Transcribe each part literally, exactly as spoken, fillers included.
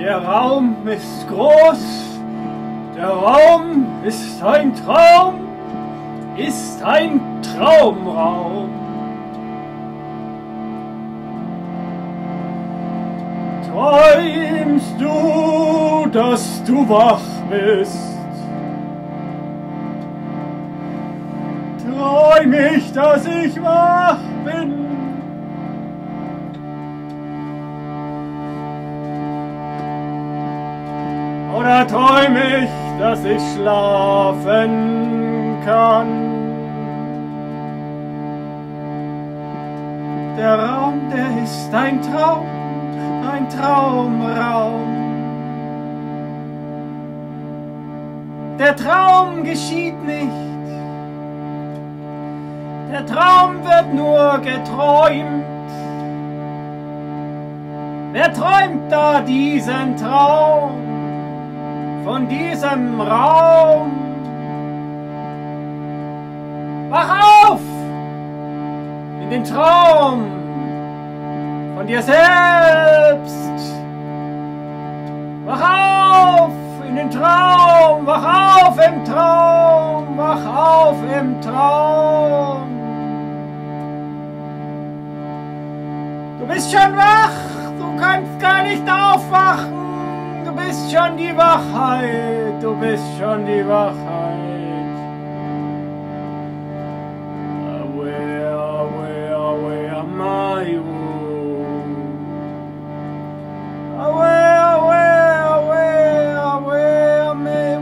Der Raum ist groß, der Raum ist ein Traum, ist ein Traumraum. Träumst du, dass du wach bist? Träum ich, dass ich wach bin? Oder träum ich, dass ich schlafen kann? Der Raum, der ist ein Traum, ein Traumraum. Der Traum geschieht nicht. Der Traum wird nur geträumt. Wer träumt da diesen Traum von diesem Raum? Wach auf in den Traum von dir selbst. Wach auf in den Traum, wach auf im Traum, wach auf im Traum. Du bist schon wach, du kannst gar nicht aufwachen. Du bist schon die Wachheit, du bist schon die Wachheit. Away, away, away, am I Away, away, away, away, am I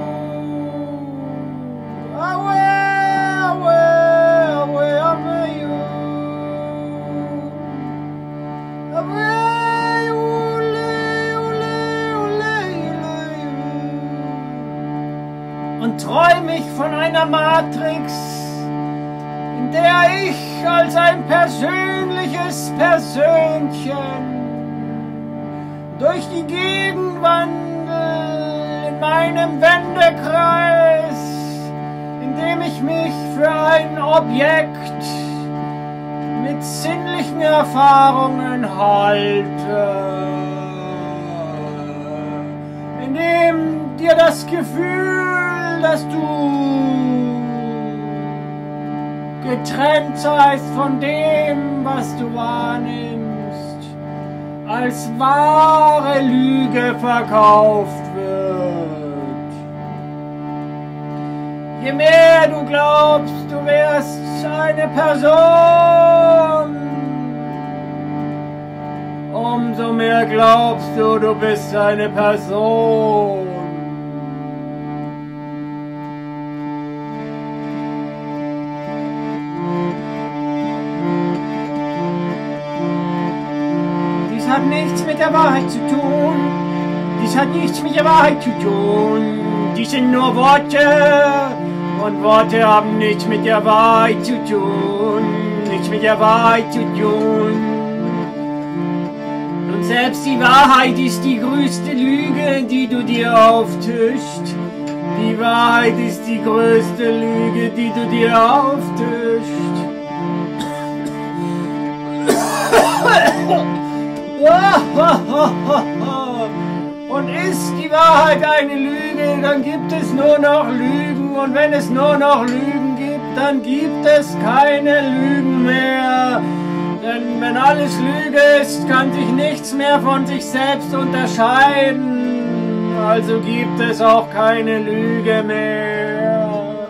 Away, away, away, am I Away. Und träum ich von einer Matrix, in der ich als ein persönliches Persönchen durch die Gegend wandel, in meinem Wendekreis, in dem ich mich für ein Objekt mit sinnlichen Erfahrungen halte, in dem dir das Gefühl, dass du getrennt seist von dem, was du wahrnimmst, als wahre Lüge verkauft wird. Je mehr du glaubst, du wärst eine Person, umso mehr glaubst du, du bist eine Person. Hat nichts mit der Wahrheit zu tun. Dies hat nichts mit der Wahrheit zu tun. Dies sind nur Worte. Und Worte haben nichts mit der Wahrheit zu tun. Nichts mit der Wahrheit zu tun. Und selbst die Wahrheit ist die größte Lüge, die du dir auftischst. Die Wahrheit ist die größte Lüge, die du dir auftischst. Und ist die Wahrheit eine Lüge, dann gibt es nur noch Lügen. Und wenn es nur noch Lügen gibt, dann gibt es keine Lügen mehr. Denn wenn alles Lüge ist, kann sich nichts mehr von sich selbst unterscheiden. Also gibt es auch keine Lüge mehr.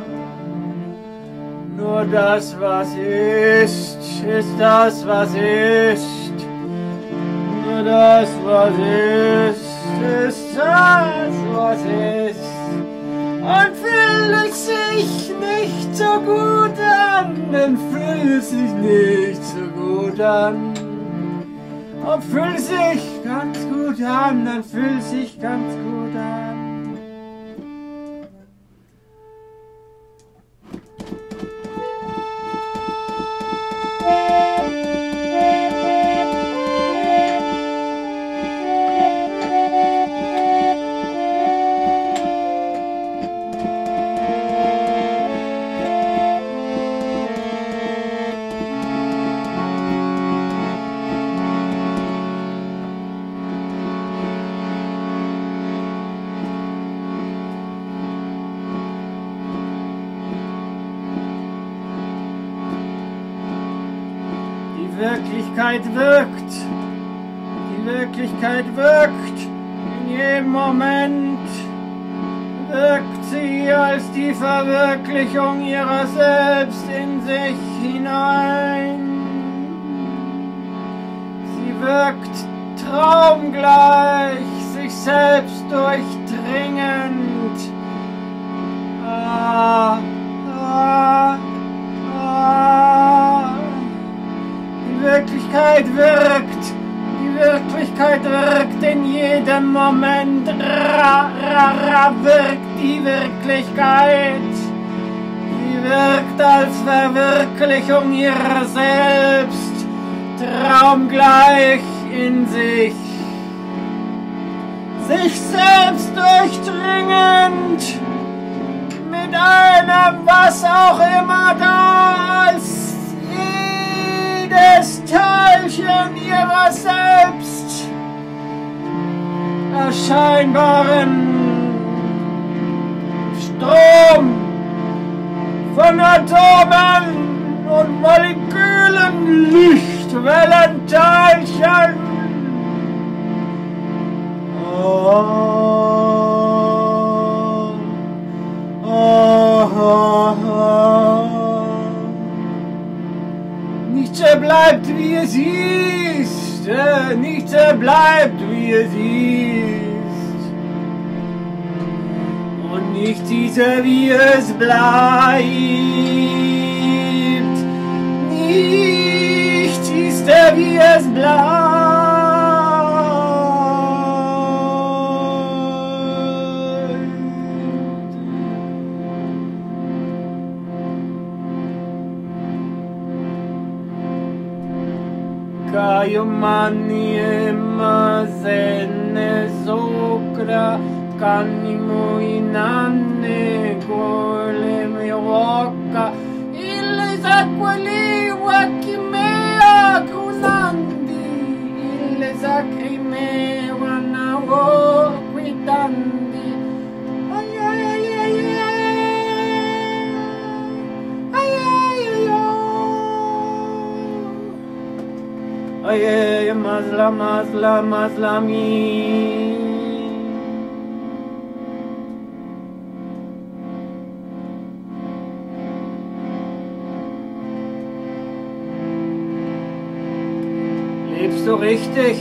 Nur das, was ist, ist das, was ist. Nur das, was ist, ist das, was ist. Und fühlt es sich nicht so gut an, dann fühlt es sich nicht so gut an. Und fühlt es sich ganz gut an, dann fühlt es sich ganz gut an. Wirklichkeit wirkt. Die Wirklichkeit wirkt. In jedem Moment wirkt sie als die Verwirklichung ihrer selbst in sich hinein. Sie wirkt traumgleich, sich selbst durchdringend. Ah, ah, ah. Die Wirklichkeit wirkt. Die Wirklichkeit wirkt in jedem Moment. Ra, ra, ra, wirkt die Wirklichkeit. Sie wirkt als Verwirklichung ihrer selbst, traumgleich in sich. Sich selbst durchdringend, mit einem, was auch immer da als jedes Teilchen ihrer selbst erscheinbaren Strom von Atomen und Molekülen, Lichtwellen, Teilchen. Oh, oh, oh, oh. Nichts bleibt wie es ist, äh, nichts bleibt wie es ist. Und nichts ist wie es bleibt. Nichts ist wie es bleibt. Kayumani mazene sokra kanimo inanne kole miroka il zakwali wakimea kunandi il zakrime wanawo kwitandi ay ay ay ay ay ay ay mazla mazla mazlami. Lebst du richtig?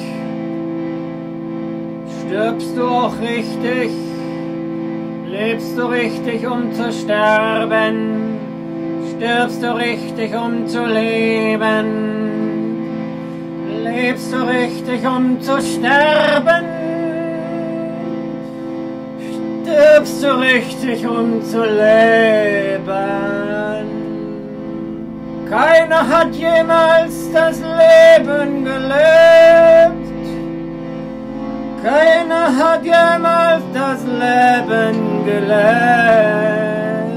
Stirbst du auch richtig? Lebst du richtig, um zu sterben? Stirbst du richtig, um zu leben? Lebst du richtig, um zu sterben? Stirbst du richtig, um zu leben? Keiner hat jemals das Leben gelebt. Keiner hat jemals das Leben gelebt.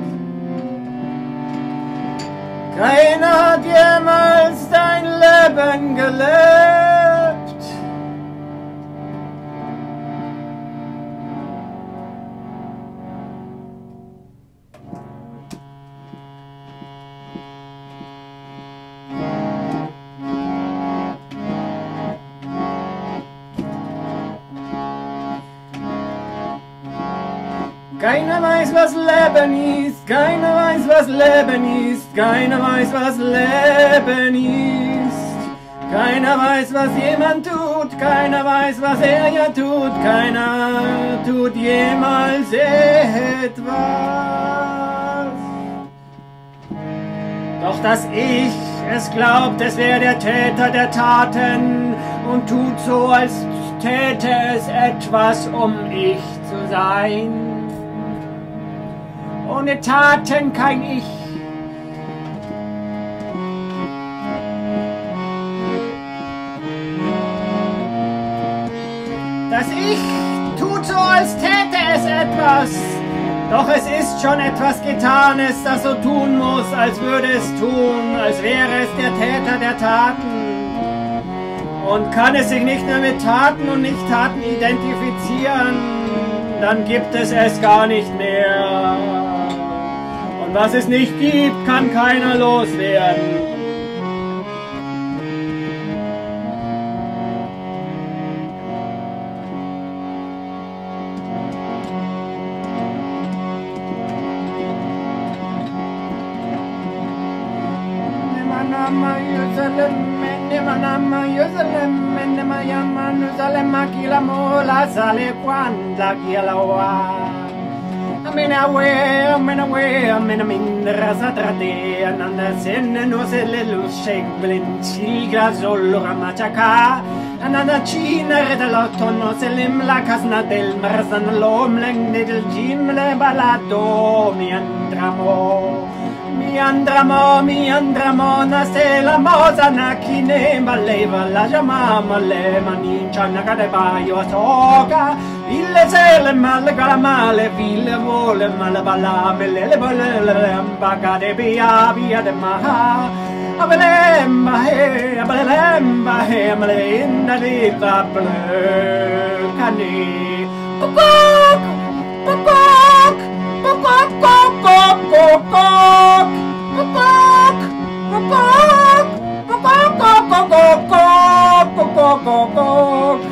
Keiner hat jemals dein Leben gelebt. Keiner weiß, was Leben ist, keiner weiß, was Leben ist, keiner weiß, was Leben ist. Keiner weiß, was jemand tut, keiner weiß, was er ja tut, keiner tut jemals etwas. Doch das Ich, es glaubt, es wäre der Täter der Taten und tut so, als täte es etwas, um Ich zu sein. Ohne Taten kein Ich. Das Ich tut so, als täte es etwas. Doch es ist schon etwas Getanes, das so tun muss, als würde es tun, als wäre es der Täter der Taten. Und kann es sich nicht mehr mit Taten und Nicht-Taten identifizieren, dann gibt es es gar nicht mehr. Und was es nicht gibt, kann keiner loswerden. Yama Yusalem, Nemanama Yusalem, Nemayama Nusalem, Akila Mola Sale Quanda Kialawa. I'm in a way, I'm in a way, I'm in a mindre satrate, and under sin and was a little shake, blin, chiga, zolura machaca, and under china redalotto, no selim la casna del marzan lom, lang little jim le balado, mi andramo, mi andramo, mi andramo, na se la moza na kine, baleva la jamama le manincha, nagade baio a toga. Il sele male calamale, file vole male balame, le bole ambaga de bia bia de maha. Abelemba he, abelemba he, amelinda di table cani. Pukok, pukok, pukok, pukok, pukok, pukok, pukok, pukok, pukok, pukok, pukok, pukok.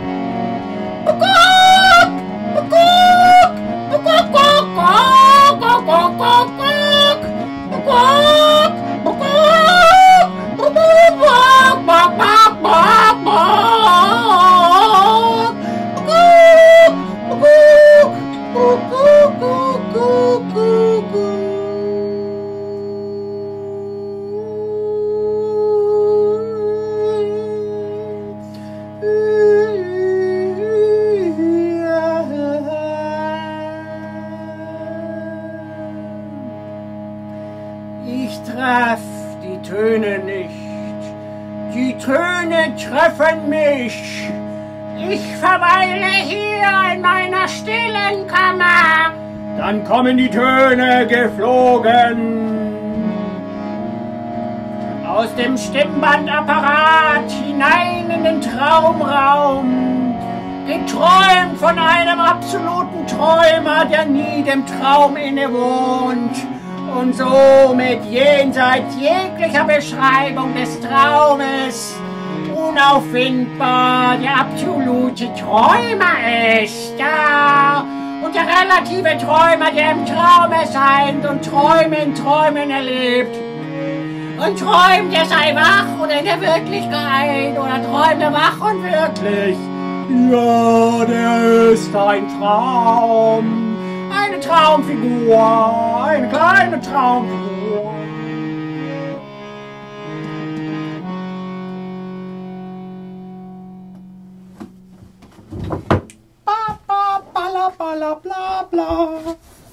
Ich treff die Töne nicht, die Töne treffen mich. Ich verweile hier in meiner stillen Kammer. Dann kommen die Töne geflogen. Aus dem Stimmbandapparat hinein in den Traumraum. Geträumt von einem absoluten Träumer, der nie dem Traum innewohnt. Und somit jenseits jeglicher Beschreibung des Traumes unauffindbar der absolute Träumer ist. Ja. Und der relative Träumer, der im Traum erscheint und Träume in Träumen erlebt. Und träumt, er sei wach oder in der Wirklichkeit oder träumt er wach und wirklich. Ja, der ist ein Traum. Eine Traumfigur, eine kleine Traumfigur. Ba, ba, bala, bala, bla, bla.